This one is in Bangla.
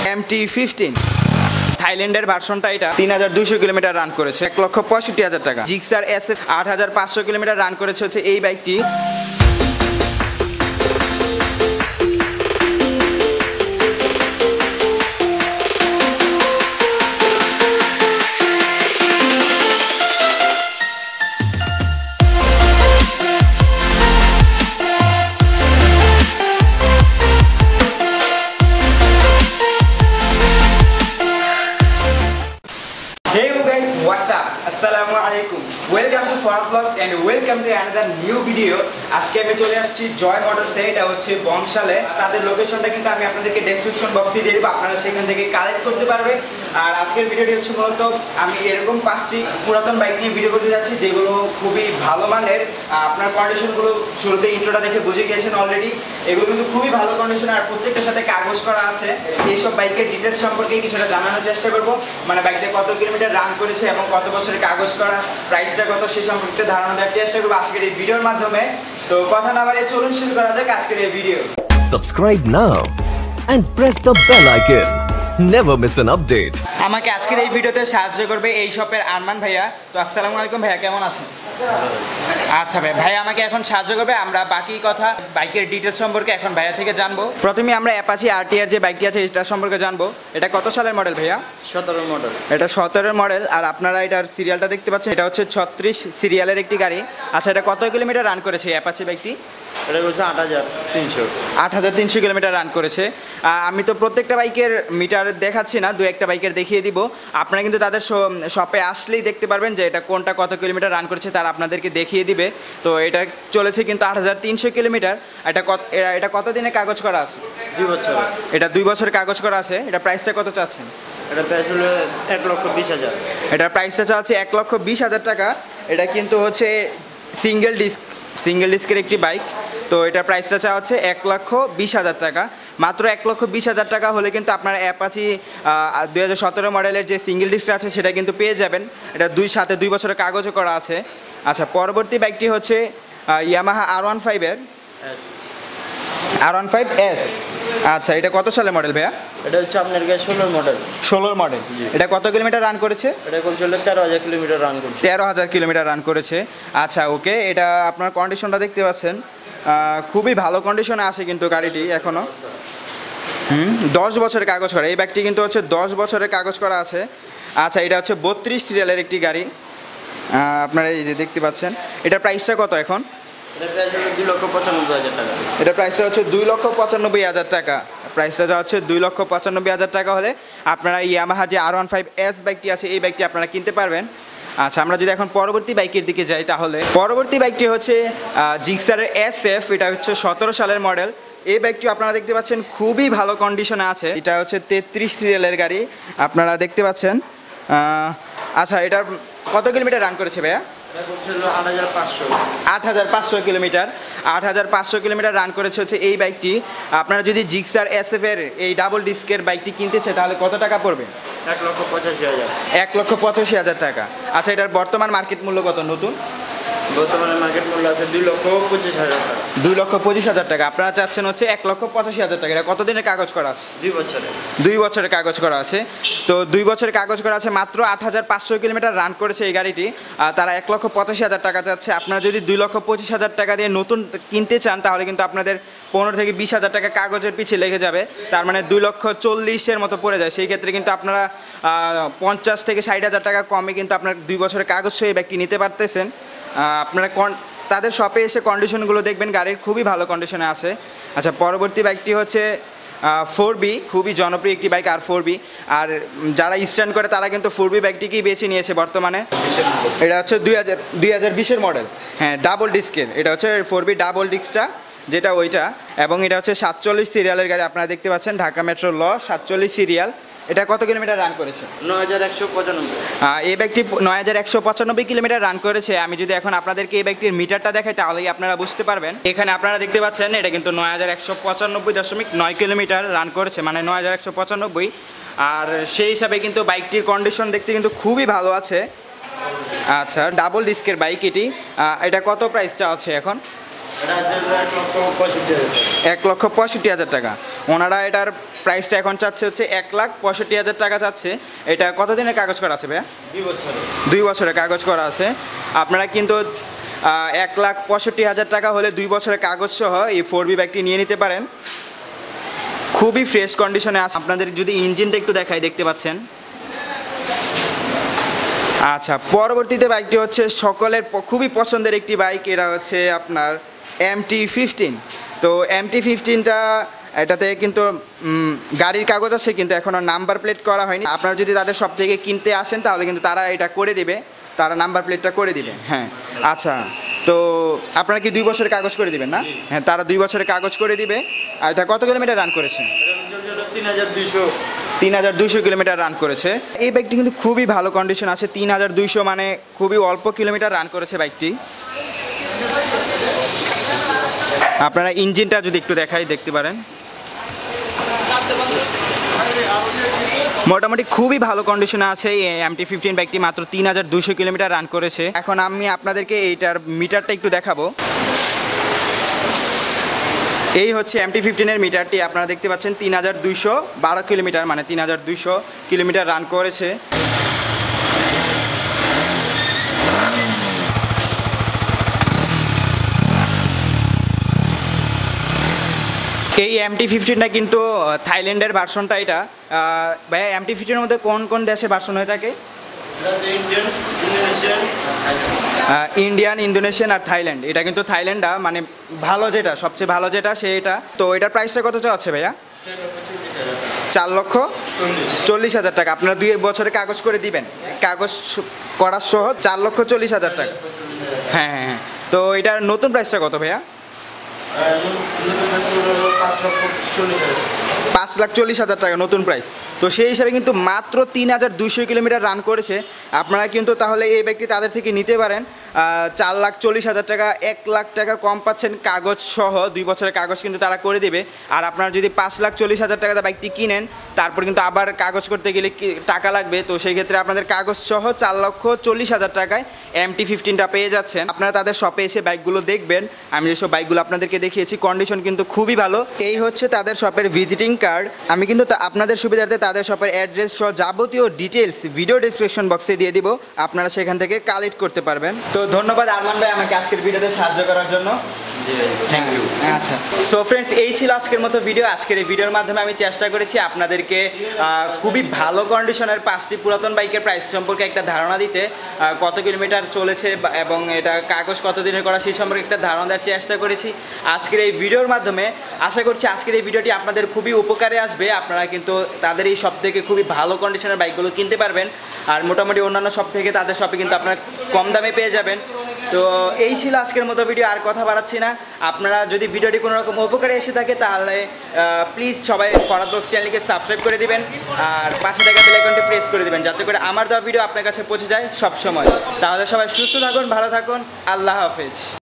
MT-15 থাইল্যান্ডের ভার্সনটা, এটা 3200 কিলোমিটার রান করেছে, 1,65,000 টাকা। Gixxer SF 8500 কিলোমিটার রান করেছে হচ্ছে এই বাইকটি। What's up? Assalamualaikum. Welcome to ForhadVlogs and welcome to another new video. আজকে আমি চলে আসছি জয় মোটরসে, এটা হচ্ছে বংশালে। তাদের লোকেশনটা কিন্তু আমি আপনাদেরকে ডেসক্রিপশন বক্সে দিয়ে দেব, আপনারা সেখান থেকে কালেক্ট করতে পারবে। আর আজকের ভিডিওটি হচ্ছে মূলত আমি এরকম 5টি পুরাতন বাইক নিয়ে ভিডিও করতে যাচ্ছি, যেগুলো খুবই ভালো মানের। আপনার কন্ডিশনগুলো শুরুতে ইন্ট্রোটা দেখে বুঝে গিয়েছেন অলরেডি। এগুলো কিন্তু খুবই ভালো কন্ডিশন আর প্রত্যেকটার সাথে কাগজ করা আছে। এইসব বাইকের ডিটেলস সম্পর্কে কিছুটা জানানোর চেষ্টা করব, মানে বাইকটা কত কিলোমিটার রান করেছে এবং কত বছরের কাগজ করা, প্রাইসটা কত, সে সম্পর্কে ধারণা দেওয়ার চেষ্টা করব আজকের এই ভিডিওর মাধ্যমে। তো কথা না বাড়িয়ে চলুন শুরু করা যাক আজকের এই video. Subscribe now and press the bell icon. Never miss an update. আমাকে আজকের এই ভিডিওতে সাহায্য করবে এই শপের আরমান ভাইয়া। তো আসসালামু আলাইকুম ভাইয়া, কেমন আছেন? আচ্ছা ভাই আমাকে এখন সাহায্য করবে, আমরা বাকি কথা বাইকের ডিটেলস সম্পর্কে এখন ভাইয়া থেকে জানবো। প্রথমে আমরা অ্যাপাচি RTR যে বাইকটি আছে এটা সম্পর্কে জানবো। এটা কত সালের মডেল ভাইয়া? 17 মডেল। এটা 17 মডেল। আর আপনারা এটার সিরিয়ালটা দেখতে পাচ্ছেন, এটা হচ্ছে 36 সিরিয়ালের একটি গাড়ি। আচ্ছা, এটা কত কিলোমিটার রান করেছে অ্যাপাচি বাইকটি? এটা হচ্ছে 8300 কিলোমিটার রান করেছে। আমি তো প্রত্যেকটা বাইকের মিটার দেখাচ্ছি না, দু একটা বাইকের দেখিয়ে দিব। আপনারা কিন্তু তাদের শপে আসলেই দেখতে পারবেন যে এটা কোনটা কত কিলোমিটার রান করেছে, তারা আপনাদেরকে দেখিয়ে দিবে। তো এটা চলেছে কিন্তু 8300 কিলোমিটার। এটা কত দিনে কাগজ করা আছে? 2 বছর। এটা 2 বছরের কাগজ করা আছে। এটা প্রাইসটা কত চাচ্ছেন? এটা প্রাইস হলো 1,20,000। এটার প্রাইসটা চাচ্ছে 1,20,000 টাকা। এটা কিন্তু হচ্ছে সিঙ্গেল ডিস্কের একটি বাইক। তো এটার প্রাইসটা চাওয়া হচ্ছে 1,20,000 টাকা। মাত্র 1,20,000 টাকা হলে কিন্তু আপনার অ্যাপাচি 2017 মডেলের যে সিঙ্গেল ডিস্কটা আছে সেটা কিন্তু পেয়ে যাবেন। এটা 2 বছরের কাগজও করা আছে। আচ্ছা, পরবর্তী বাইকটি হচ্ছে ইয়ামাহা R15S। আচ্ছা, এটা কত সালের মডেল ভাইয়া? এটা হচ্ছে আপনার 16 মডেল। 16 মডেল। এটা কত কিলোমিটার রান করেছে? এটা করছে 13,000 কিলোমিটার রান করছে। 13,000 কিলোমিটার রান করেছে। আচ্ছা ওকে, এটা আপনার কন্ডিশনটা দেখতে পাচ্ছেন, খুবই ভালো কন্ডিশনে আছে কিন্তু গাড়িটি এখনও। 10 বছরের কাগজ করা এই বাইকটি কিন্তু হচ্ছে 10 বছরের কাগজ করা আছে। আচ্ছা, এটা হচ্ছে 32 সিরিয়ালের একটি গাড়ি, আপনারা এই যে দেখতে পাচ্ছেন। এটার প্রাইসটা কত এখন? এটা প্রাইস হলো 2,95,000 টাকা। প্রাইসটা যা হচ্ছে 2,95,000 টাকা হলে আপনারা ইয়ামাহা যে R15S বাইকটি আছে এই বাইকটি আপনারা কিনতে পারবেন। আচ্ছা, আমরা যদি এখন পরবর্তী বাইকের দিকে যাই, তাহলে পরবর্তী বাইকটি হচ্ছে Gixxer SF। এটা হচ্ছে 17 সালের মডেল। এই বাইকটি আপনারা দেখতে পাচ্ছেন খুবই ভালো কন্ডিশনে আছে। এটা হচ্ছে 33 সিরিয়ালের গাড়ি, আপনারা দেখতে পাচ্ছেন। আচ্ছা, এটার কত কিলোমিটার রান করেছে ভাইয়া? 8,500 কিলোমিটার। 8,500 কিলোমিটার রান করেছে হচ্ছে এই বাইকটি। আপনারা যদি Gixxer SF এর এই ডাবল ডিস্কের বাইকটি কিনতে চায় তাহলে কত টাকা পড়বে? 1,85,000। 1,85,000 টাকা। আচ্ছা, এটার বর্তমান মার্কেট মূল্য কত নতুন? বর্তমানে মার্কেট মূল্য আছে 2,25,000 টাকা। 2,25,000 টাকা। আপনারা চাচ্ছেন হচ্ছে 1,85,000 টাকা। এটা কত দিনের কাগজ করা আছে? 2 বছরে। 2 বছরের কাগজ করা আছে। তো 2 বছরের কাগজ করা আছে, মাত্র 8,500 কিলোমিটার রান করেছে এই গাড়িটি। তারা 1,85,000 টাকা চাচ্ছে। আপনারা যদি 2,25,000 টাকা দিয়ে নতুন কিনতে চান তাহলে কিন্তু আপনাদের 15 থেকে 20,000 টাকা কাগজের পিছিয়ে লেগে যাবে। তার মানে 2,40,000 মতো পড়ে যায়। সেই ক্ষেত্রে কিন্তু আপনারা 50 থেকে 60,000 টাকা কমে কিন্তু আপনার 2 বছরের কাগজ সহ এই বাইকটি নিতে পারতেছেন। আপনারা তাদের শপে এসে কন্ডিশনগুলো দেখবেন, গাড়ির খুবই ভালো কন্ডিশনে আছে। আচ্ছা, পরবর্তী বাইকটি হচ্ছে 4B, খুবই জনপ্রিয় একটি বাইক R4B। আর যারা স্ট্যান্ড করে তারা কিন্তু 4B বাইকটিকেই বেছে নিয়েছে বর্তমানে। এটা হচ্ছে 2020-এর মডেল। হ্যাঁ, ডাবল ডিস্কের। এটা হচ্ছে 4B ডাবল ডিস্কটা, যেটা ওইটা। এবং এটা হচ্ছে 47 সিরিয়ালের গাড়ি, আপনারা দেখতে পাচ্ছেন, ঢাকা মেট্রো 47 সিরিয়াল। এটা কত কিলোমিটার রান করেছে? 9195। এই বাইকটি 9195 কিলোমিটার রান করেছে। আমি যদি এখন আপনাদেরকে এই বাইকটির মিটারটা দেখাই তাহলেই আপনারা বুঝতে পারবেন। এখানে আপনারা দেখতে পাচ্ছেন এটা কিন্তু 9195.9 কিলোমিটার রান করেছে, মানে 9195। আর সেই হিসাবে কিন্তু বাইকটির কন্ডিশন দেখতে কিন্তু খুবই ভালো আছে। আচ্ছা, ডাবল ডিস্কের বাইক এটি। এটা কত প্রাইসটা আছে এখন? 1,65,000 1,65,000 টাকা। ওনারা এটার প্রাইসটা এখন চাচ্ছে হচ্ছে 1,65,000 টাকা চাচ্ছে। এটা কতদিনের কাগজ করা আছে ভাইয়া? 2 বছরের। 2 বছরের কাগজ করা আছে। আপনারা কিন্তু 1,65,000 টাকা হলে 2 বছরের কাগজ সহ এই 4B বাইকটি নিয়ে নিতে পারেন। খুবই ফ্রেশ কন্ডিশনে আছে। আপনাদের যদি ইঞ্জিনটা একটু দেখাই, দেখতে পাচ্ছেন। আচ্ছা, পরবর্তীতে বাইকটি হচ্ছে সকলের খুবই পছন্দের একটি বাইক, এটা হচ্ছে আপনার MT-15। তো MT-15টা এটাতে কিন্তু গাড়ির কাগজ আছে, কিন্তু এখনও নাম্বার প্লেট করা হয়নি। আপনারা যদি তাদের সব থেকে কিনতে আসেন তাহলে কিন্তু তারা এটা করে দিবে, তারা নাম্বার প্লেটটা করে দিবে। হ্যাঁ, আচ্ছা, তো আপনারা কি 2 বছরের কাগজ করে দিবেন না? হ্যাঁ, তারা 2 বছরের কাগজ করে দিবে। আর এটা কত কিলোমিটার রান করেছে? 3,200 কিলোমিটার রান করেছে। এই বাইকটি কিন্তু খুবই ভালো কন্ডিশন আছে। 3,200 মানে খুবই অল্প কিলোমিটার রান করেছে বাইকটি। আপনারা ইঞ্জিনটা যদি একটু দেখাই, দেখতে পারেন। মোটামুটি খুবই ভালো কন্ডিশনে আছে এই MT-15 বাইকটি। মাত্র 3,200 কিলোমিটার রান করেছে। এখন আমি আপনাদেরকে এইটার মিটারটা একটু দেখাবো। এই হচ্ছে MT-15 এর মিটারটি। আপনারা দেখতে পাচ্ছেন 3,212 কিলোমিটার, মানে 3,200 কিলোমিটার রান করেছে। এই MT-15টা কিন্তু থাইল্যান্ডের ভার্সনটা। এটা ভাইয়া, MT-15 এর মধ্যে কোন কোন দেশের ভার্সন হয়ে থাকে? ইন্ডিয়ান, ইন্দোনেশিয়ান আর থাইল্যান্ড। এটা কিন্তু থাইল্যান্ডটা মানে ভালো, যেটা সবচেয়ে ভালো যেটা সেটা। তো এটার প্রাইসটা কত আছে ভাইয়া? 4,40,000 টাকা। আপনারা 2 বছরের কাগজ করে দিবেন, কাগজ করার সহ 4,40,000 টাকা। হ্যাঁ হ্যাঁ হ্যাঁ। তো এটার নতুন প্রাইসটা কত ভাইয়া? 5,40,000 টাকা নতুন প্রাইস। তো সেই হিসাবে কিন্তু মাত্র 3,200 কিলোমিটার রান করেছে। আপনারা কিন্তু তাহলে এই বাইকটি তাদের থেকে নিতে পারেন। 4,40,000 টাকা, 1 লাখ টাকা কম পাচ্ছেন কাগজ সহ। 2 বছরের কাগজ কিন্তু তারা করে দেবে। আর আপনারা যদি 5,40,000 টাকা বাইকটি কিনেন, তারপর কিন্তু আবার কাগজ করতে গেলে টাকা লাগবে। তো সেই ক্ষেত্রে আপনাদের কাগজ সহ 4,40,000 টাকায় MT-15টা পেয়ে যাচ্ছেন। আপনারা তাদের শপে এসে বাইকগুলো দেখবেন। আমি যেসব বাইকগুলো আপনাদেরকে দেখিয়েছি, কন্ডিশন কিন্তু খুবই ভালো। এই হচ্ছে তাদের শপের ভিজিটিং কার্ড। আমি কিন্তু আপনাদের সুবিধার্থে তাদের শপের অ্যাড্রেস সহ যাবতীয় ডিটেলস ভিডিও ডেসক্রিপশন বক্সে দিয়ে দিব, আপনারা সেখান থেকে কালেক্ট করতে পারবেন। তো ধন্যবাদ আরমান ভাই আমাকে আজকের ভিডিওতে সাহায্য করার জন্য। Thank you. আচ্ছা, সো ফ্রেন্ডস, এই ছিল আজকের মতো ভিডিও। আজকের এই ভিডিওর মাধ্যমে আমি চেষ্টা করেছি আপনাদেরকে খুবই ভালো কন্ডিশনের 5টি পুরাতন বাইকের প্রাইস সম্পর্কে একটা ধারণা দিতে, কত কিলোমিটার চলেছে এবং এটা কাগজ কতদিনের করা সেই সম্পর্কে একটা ধারণা দেওয়ার চেষ্টা করেছি আজকের এই ভিডিওর মাধ্যমে। আশা করছি আজকের এই ভিডিওটি আপনাদের খুবই উপকারে আসবে। আপনারা কিন্তু তাদের এই শপ থেকে খুবই ভালো কন্ডিশনের বাইকগুলো কিনতে পারবেন। আর মোটামুটি অন্যান্য শপ থেকে তাদের শপে কিন্তু আপনারা কম দামে পেয়ে যাবেন। তো এই ছিল আজকের মতো ভিডিও, আর কথা বাড়াচ্ছি না। আপনারা যদি ভিডিওটি কোনো রকম উপকারে এসে থাকে তাহলে প্লিজ সবাই ফরহাদ ব্লগস চ্যানেলকে সাবস্ক্রাইব করে দিবেন আর পাশে থাকা বেল আইকনটি প্রেস করে দিবেন, যাতে করে আমার দেওয়া ভিডিও আপনার কাছে পৌঁছে যায় সব সময়। তাহলে সবাই সুস্থ থাকুন, ভালো থাকুন। আল্লাহ হাফেজ।